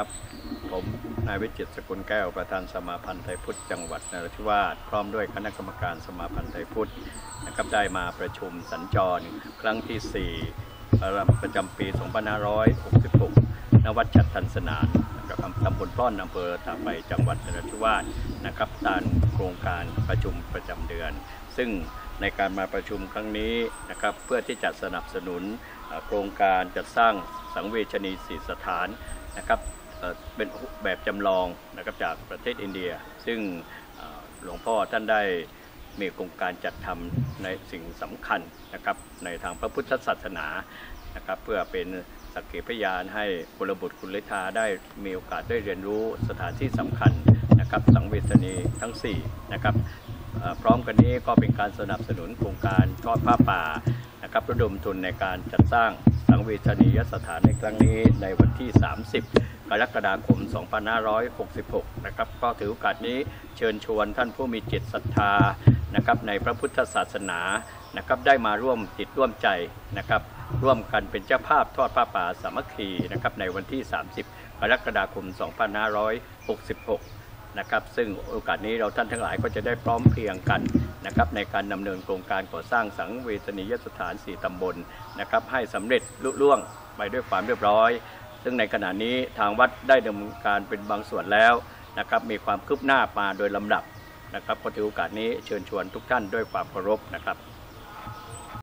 ครับผมนายวิจิตรสกุลแก้วประธานสมาพันธ์ไทยพุทธจังหวัดนราธิวาสพร้อมด้วยคณะกรรมการสมาพันธ์ไทยพุทธนะครับได้มาประชุมสัญจรครั้งที่4ประจำปี 2566 ณ วัดฉัตรทันสนานนะครับตำบลปล้อนอำเภอตากใบจังหวัดนราธิวาสนะครับตามโครงการประชุมประจำเดือน ซึ่งในการมาประชุมครั้งนี้นะครับเพื่อที่จะสนับสนุนโครงการจัดสร้างสังเวชนียสถานนะครับเป็นแบบจำลองนะครับจากประเทศอินเดียซึ่งหลวงพ่อท่านได้มีโครงการจัดทำในสิ่งสำคัญนะครับในทางพระพุทธศาสนานะครับเพื่อเป็นสักขีพยานให้กุลบุตรกุลิธาได้มีโอกาสได้เรียนรู้สถานที่สำคัญนะครับสังเวชนีทั้ง4นะครับพร้อมกันนี้ก็เป็นการสนับสนุนโครงการทอดผ้าป่านะครับระดมทุนในการจัดสร้างสังเวชนียสถานในครั้งนี้ในวันที่ 30 กรกฎาคม 2566 นะครับก็ถือโอกาสนี้เชิญชวนท่านผู้มีจิตศรัทธานะครับในพระพุทธศาสนานะครับได้มาร่วมจิตร่วมใจนะครับร่วมกันเป็นเจ้าภาพทอดผ้าป่าสามัคคีนะครับในวันที่ 30 กรกฎาคม 2566 นะครับซึ่งโอกาสนี้เราท่านทั้งหลายก็จะได้พร้อมเพรียงกันนะครับในการดำเนินโครงการก่อสร้างสังเวชนียสถาน4 ตำบลนะครับให้สำเร็จลุล่วงไปด้วยความเรียบร้อยซึ่งในขณะนี้ทางวัดได้ดำเนินการเป็นบางส่วนแล้วนะครับมีความคืบหน้ามาโดยลำดับนะครับก็ถือโอกาสนี้เชิญชวนทุกท่านด้วยความเคารพนะครับ